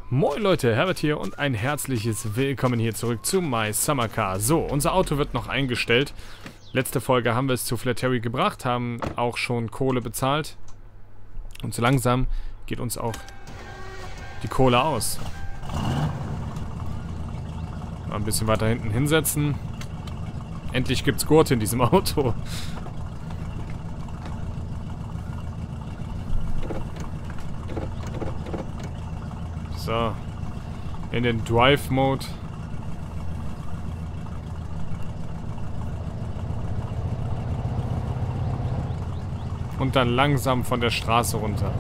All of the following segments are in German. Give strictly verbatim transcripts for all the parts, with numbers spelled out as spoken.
Moin Leute, Herbert hier und ein herzliches Willkommen hier zurück zu My Summer Car. So, unser Auto wird noch eingestellt. Letzte Folge haben wir es zu Flatterry gebracht, haben auch schon Kohle bezahlt. Und so langsam geht uns auch die Kohle aus. Mal ein bisschen weiter hinten hinsetzen. Endlich gibt's Gurte in diesem Auto. So, in den Drive-Mode. Und dann langsam von der Straße runter.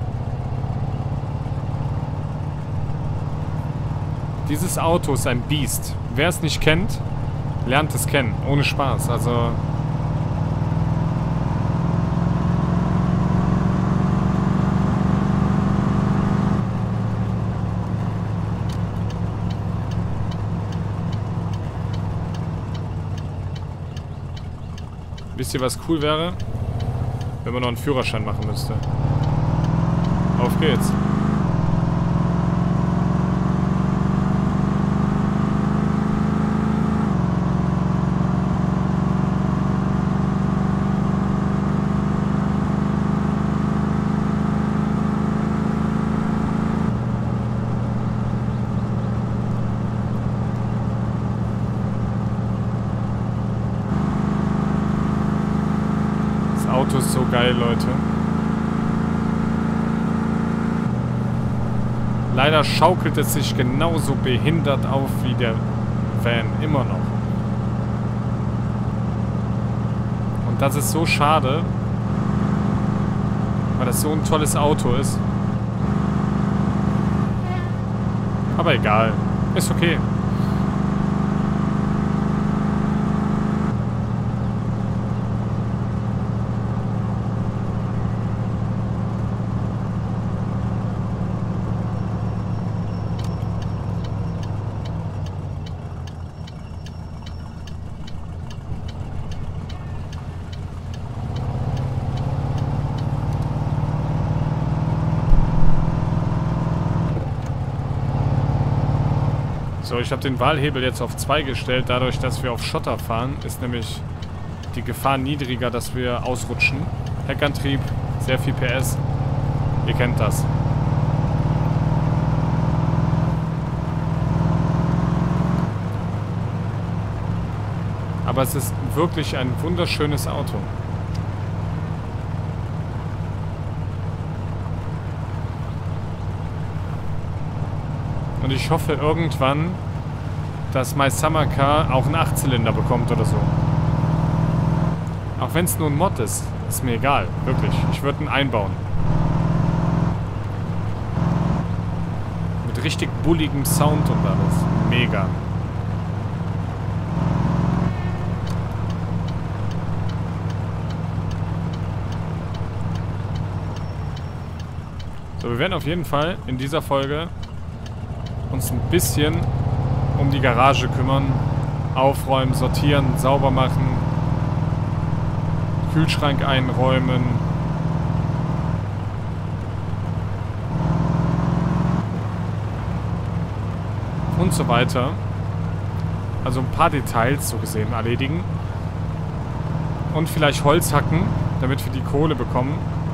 Dieses Auto ist ein Biest. Wer es nicht kennt, lernt es kennen. Ohne Spaß. Also... Wisst ihr, was cool wäre? Wenn man noch einen Führerschein machen müsste. Auf geht's. Das Auto ist so geil, Leute. Leider schaukelt es sich genauso behindert auf wie der Van. Immer noch. Und das ist so schade, weil das so ein tolles Auto ist. Aber egal. Ist okay. So, ich habe den Wahlhebel jetzt auf zwei gestellt. Dadurch, dass wir auf Schotter fahren, ist nämlich die Gefahr niedriger, dass wir ausrutschen. Heckantrieb, sehr viel P S. Ihr kennt das. Aber es ist wirklich ein wunderschönes Auto. Und ich hoffe irgendwann, dass My Summer Car auch einen Achtzylinder bekommt oder so. Auch wenn es nur ein Mod ist, ist mir egal, wirklich. Ich würde ihn einbauen. Mit richtig bulligem Sound und alles. Mega. So, wir werden auf jeden Fall in dieser Folge uns ein bisschen um die Garage kümmern. Aufräumen, sortieren, sauber machen. Kühlschrank einräumen. Und so weiter. Also ein paar Details so gesehen erledigen. Und vielleicht Holz hacken, damit wir die Kohle bekommen.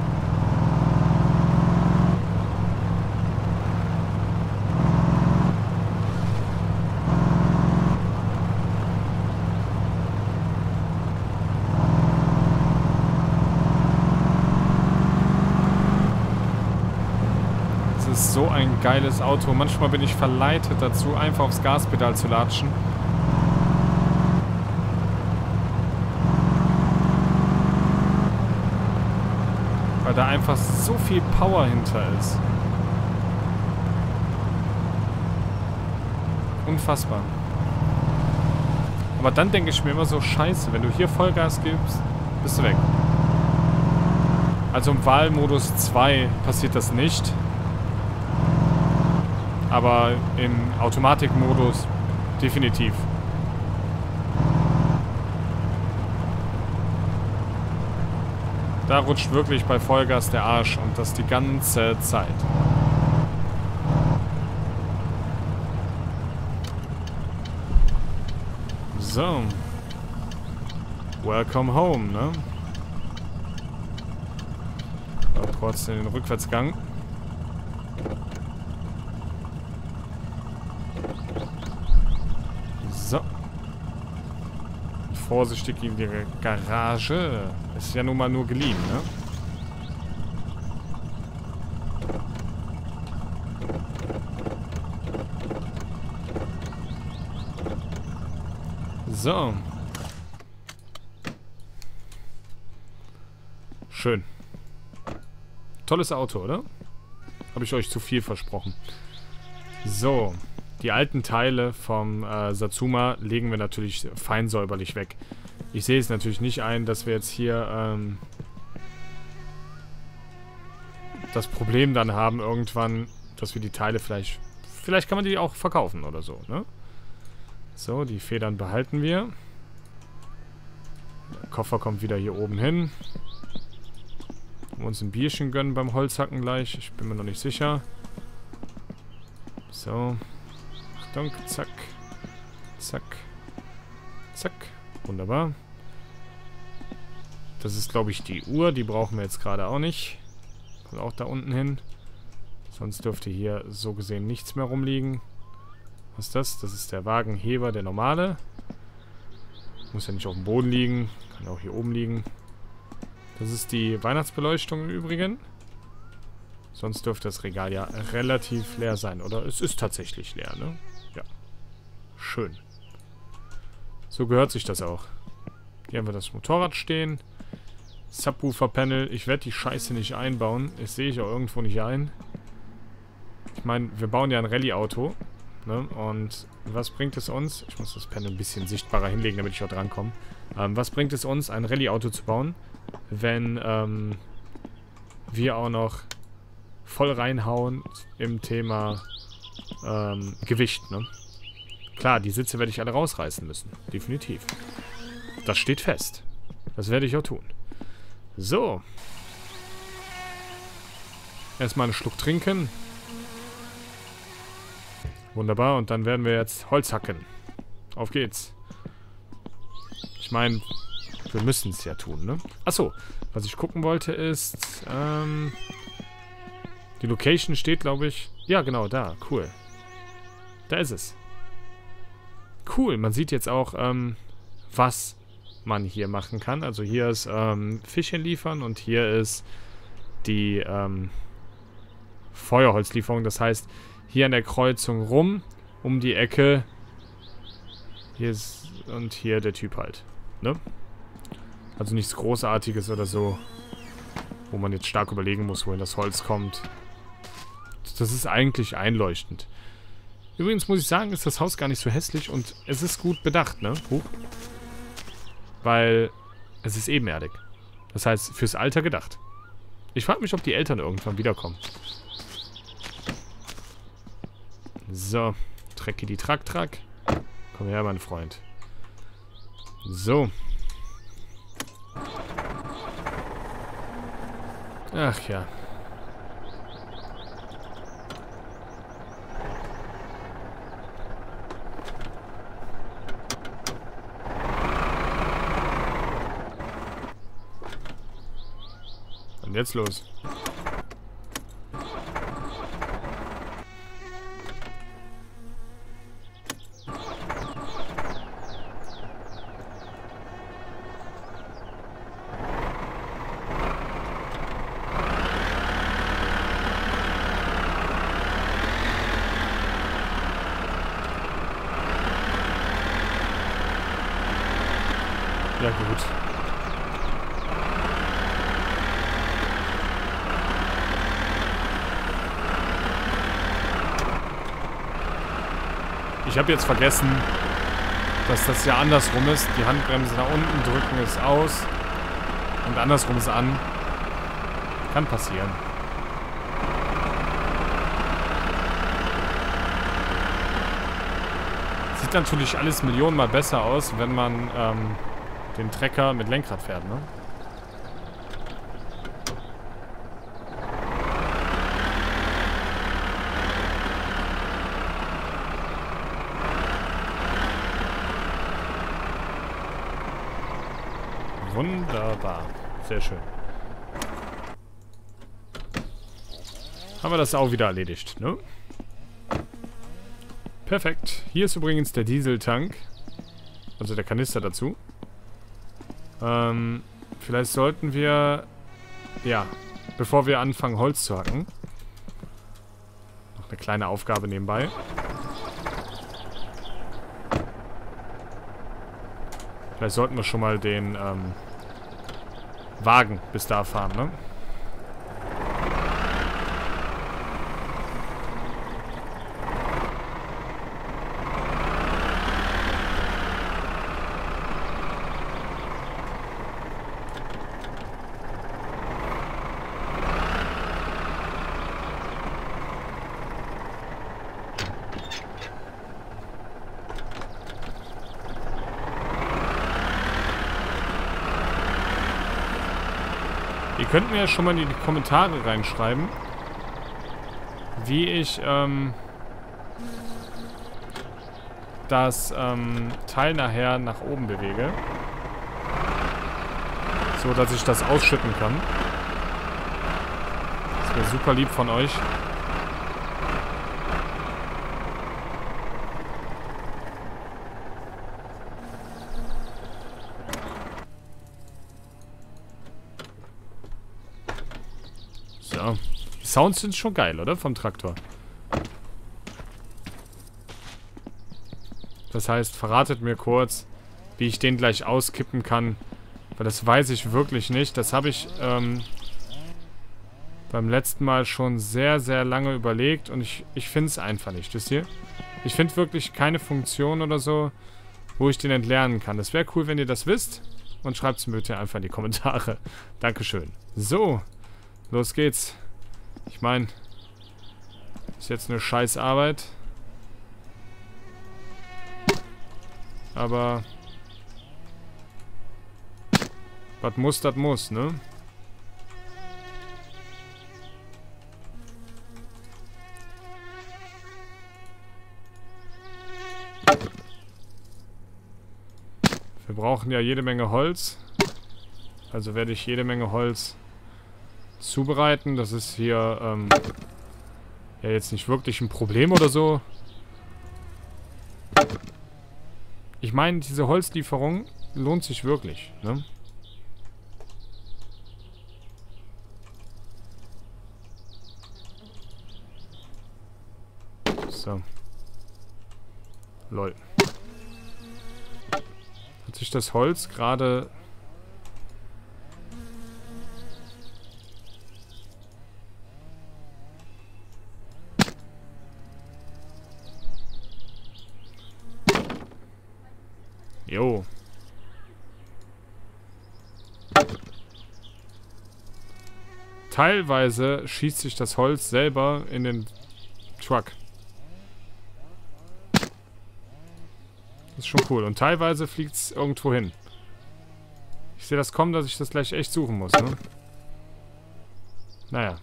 So ein geiles Auto. Manchmal bin ich verleitet dazu, einfach aufs Gaspedal zu latschen. Weil da einfach so viel Power hinter ist. Unfassbar. Aber dann denke ich mir immer so, scheiße, wenn du hier Vollgas gibst, bist du weg. Also im Wahlmodus zwei passiert das nicht. Aber im Automatikmodus definitiv. Da rutscht wirklich bei Vollgas der Arsch und das die ganze Zeit. So. Welcome home, ne? Mal kurz in den Rückwärtsgang. So. Vorsichtig in die Garage. Ist ja nun mal nur geliehen, ne? So. Schön. Tolles Auto, oder? Habe ich euch zu viel versprochen. So. Die alten Teile vom äh, Satsuma legen wir natürlich fein säuberlich weg. Ich sehe es natürlich nicht ein, dass wir jetzt hier ähm, das Problem dann haben irgendwann, dass wir die Teile vielleicht... Vielleicht kann man die auch verkaufen oder so, ne? So, die Federn behalten wir. Der Koffer kommt wieder hier oben hin. Wollen wir uns ein Bierchen gönnen beim Holzhacken gleich? Ich bin mir noch nicht sicher. So. Achtung, zack. Zack. Zack. Wunderbar. Das ist, glaube ich, die Uhr. Die brauchen wir jetzt gerade auch nicht. Kommt auch da unten hin. Sonst dürfte hier so gesehen nichts mehr rumliegen. Was ist das? Das ist der Wagenheber, der normale. Muss ja nicht auf dem Boden liegen. Kann auch hier oben liegen. Das ist die Weihnachtsbeleuchtung im Übrigen. Sonst dürfte das Regal ja relativ leer sein. Oder es ist tatsächlich leer, ne? Ja. Schön. So gehört sich das auch. Hier haben wir das Motorrad stehen. Subwoofer-Panel. Ich werde die Scheiße nicht einbauen. Das sehe ich auch irgendwo nicht ein. Ich meine, wir bauen ja ein Rallye-Auto. Ne? Und was bringt es uns? Ich muss das Panel ein bisschen sichtbarer hinlegen, damit ich auch drankomme. Ähm, was bringt es uns, ein Rallye-Auto zu bauen, wenn ähm, wir auch noch voll reinhauen im Thema ähm, Gewicht, ne? Klar, die Sitze werde ich alle rausreißen müssen. Definitiv. Das steht fest. Das werde ich auch tun. So. Erstmal einen Schluck trinken. Wunderbar, und dann werden wir jetzt Holz hacken. Auf geht's. Ich meine, wir müssen es ja tun, ne? Achso, was ich gucken wollte ist, ähm, die Location steht, glaube ich... Ja, genau, da. Cool. Da ist es. Cool, man sieht jetzt auch, ähm, was man hier machen kann. Also hier ist, ähm, Fischchen liefern und hier ist die, ähm, Feuerholzlieferung. Das heißt, hier an der Kreuzung rum, um die Ecke. Hier ist, und hier der Typ halt, ne? Also nichts Großartiges oder so, wo man jetzt stark überlegen muss, wohin das Holz kommt. Das ist eigentlich einleuchtend. Übrigens muss ich sagen, ist das Haus gar nicht so hässlich und es ist gut bedacht, ne? Huch. Weil es ist ebenerdig. Das heißt, fürs Alter gedacht. Ich frage mich, ob die Eltern irgendwann wiederkommen. So. Trecki die Track Track. Komm her, mein Freund. So. Ach ja. Und jetzt los. Ja gut. Ich habe jetzt vergessen, dass das ja andersrum ist. Die Handbremse nach unten drücken ist aus und andersrum ist an. Kann passieren. Sieht natürlich alles millionenmal besser aus, wenn man ähm, den Trecker mit Lenkrad fährt, ne? Wunderbar. Sehr schön. Haben wir das auch wieder erledigt, ne? Perfekt. Hier ist übrigens der Dieseltank. Also der Kanister dazu. Ähm, vielleicht sollten wir... Ja, bevor wir anfangen, Holz zu hacken. Noch eine kleine Aufgabe nebenbei. Vielleicht sollten wir schon mal den ähm, Wagen bis da fahren, ne? Ihr könnt mir ja schon mal in die Kommentare reinschreiben, wie ich ähm, das ähm, Teil nachher nach oben bewege. So, dass ich das ausschütten kann. Das wäre super lieb von euch. So. Die Sounds sind schon geil, oder? Vom Traktor. Das heißt, verratet mir kurz, wie ich den gleich auskippen kann. Weil das weiß ich wirklich nicht. Das habe ich ähm, beim letzten Mal schon sehr, sehr lange überlegt. Und ich, ich finde es einfach nicht. Wisst ihr? Ich finde wirklich keine Funktion oder so, wo ich den entlernen kann. Das wäre cool, wenn ihr das wisst. Und schreibt es mir bitte einfach in die Kommentare. Dankeschön. So. Los geht's. Ich meine, ist jetzt eine scheiß Arbeit. Aber was muss, das muss, ne? Wir brauchen ja jede Menge Holz. Also werde ich jede Menge Holz zubereiten. Das ist hier ähm, ja jetzt nicht wirklich ein Problem oder so. Ich meine, diese Holzlieferung lohnt sich wirklich, ne? So. Lol. Hat sich das Holz gerade... Jo. Teilweise schießt sich das Holz selber in den Truck. Das ist schon cool. Und teilweise fliegt es irgendwo hin. Ich sehe das kommen, dass ich das gleich echt suchen muss, ne? Naja.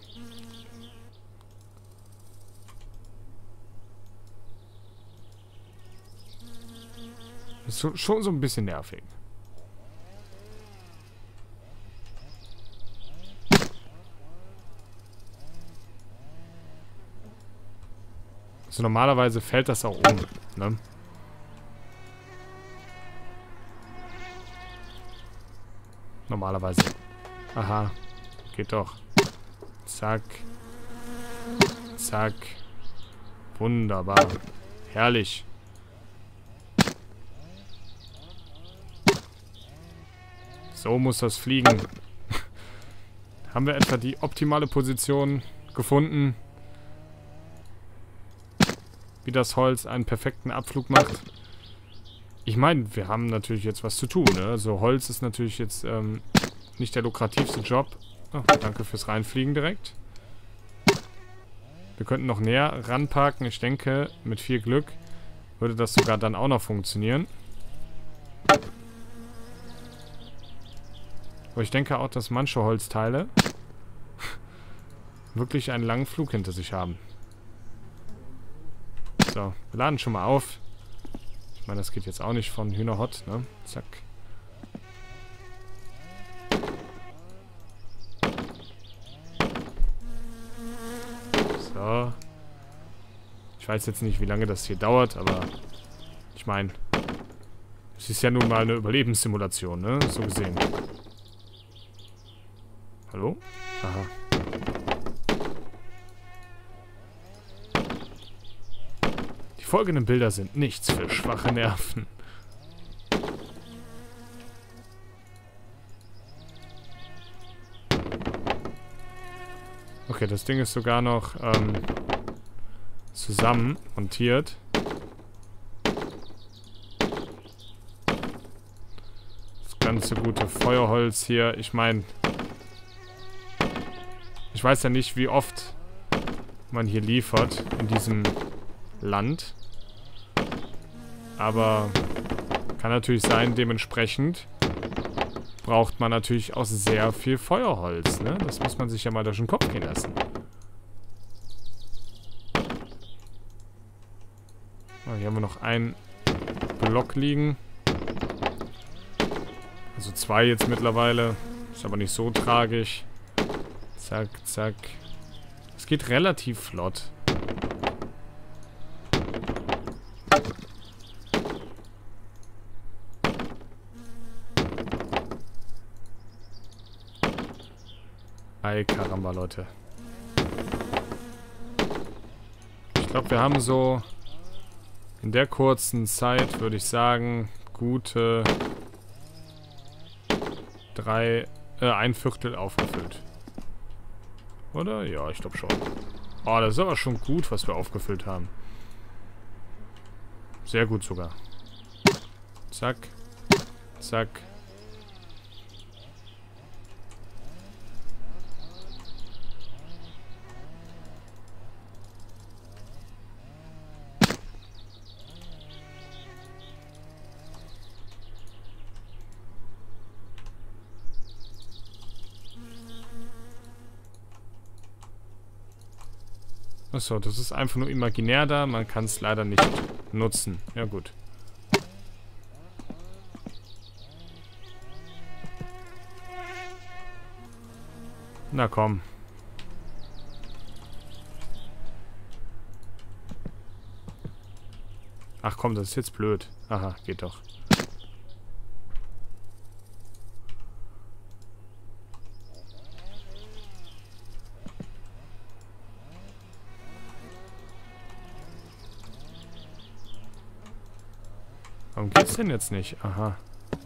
Das ist schon so ein bisschen nervig. Also normalerweise fällt das auch um, ne? Normalerweise. Aha. Geht doch. Zack. Zack. Wunderbar. Herrlich. So muss das fliegen. Haben wir etwa die optimale Position gefunden, wie das Holz einen perfekten Abflug macht? Ich meine, wir haben natürlich jetzt was zu tun, ne? Also Holz ist natürlich jetzt ähm, nicht der lukrativste Job. Oh, danke fürs Reinfliegen direkt. Wir könnten noch näher ranparken. Ich denke, mit viel Glück würde das sogar dann auch noch funktionieren. Aber ich denke auch, dass manche Holzteile wirklich einen langen Flug hinter sich haben. So, wir laden schon mal auf. Ich meine, das geht jetzt auch nicht von Hühnerhott, ne? Zack. Ich weiß jetzt nicht, wie lange das hier dauert, aber ich meine, es ist ja nun mal eine Überlebenssimulation, ne? So gesehen. Hallo? Aha. Die folgenden Bilder sind nichts für schwache Nerven. Okay, das Ding ist sogar noch ähm, zusammen montiert. Das ganze gute Feuerholz hier. Ich meine, ich weiß ja nicht, wie oft man hier liefert in diesem Land. Aber kann natürlich sein, dementsprechend braucht man natürlich auch sehr viel Feuerholz, ne? Das muss man sich ja mal durch den Kopf gehen lassen. Oh, hier haben wir noch einen Block liegen. Also zwei jetzt mittlerweile. Ist aber nicht so tragisch. Zack, zack. Es geht relativ flott. Ei, Karamba, Leute. Ich glaube, wir haben so in der kurzen Zeit, würde ich sagen, gute drei, äh, ein Viertel aufgefüllt. Oder? Ja, ich glaube schon. Oh, das ist aber schon gut, was wir aufgefüllt haben. Sehr gut sogar. Zack. Zack. Achso, das ist einfach nur imaginär da. Man kann es leider nicht nutzen. Ja, gut. Na komm. Ach komm, das ist jetzt blöd. Aha, geht doch. Warum geht's denn jetzt nicht? Aha.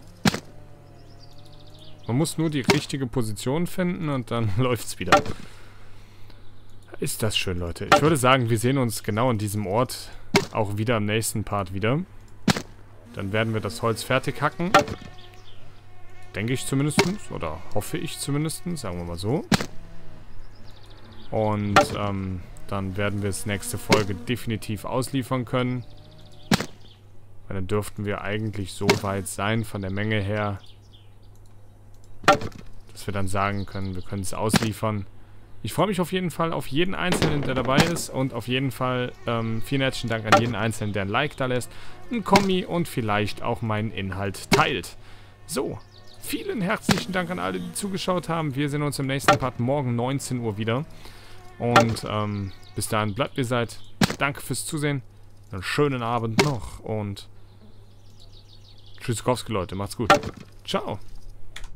Man muss nur die richtige Position finden und dann läuft's wieder. Ist das schön, Leute. Ich würde sagen, wir sehen uns genau an diesem Ort auch wieder im nächsten Part wieder. Dann werden wir das Holz fertig hacken. Denke ich zumindest. Oder hoffe ich zumindest. Sagen wir mal so. Und ähm, dann werden wir es nächste Folge definitiv ausliefern können. Weil dann dürften wir eigentlich so weit sein von der Menge her, dass wir dann sagen können, wir können es ausliefern. Ich freue mich auf jeden Fall auf jeden Einzelnen, der dabei ist. Und auf jeden Fall ähm, vielen herzlichen Dank an jeden Einzelnen, der ein Like da lässt, ein Kommi und vielleicht auch meinen Inhalt teilt. So, vielen herzlichen Dank an alle, die zugeschaut haben. Wir sehen uns im nächsten Part morgen neunzehn Uhr wieder. Und ähm, bis dahin bleibt wie ihr seid. Danke fürs Zusehen. Einen schönen Abend noch und Tschüssikowski, Leute. Macht's gut. Ciao.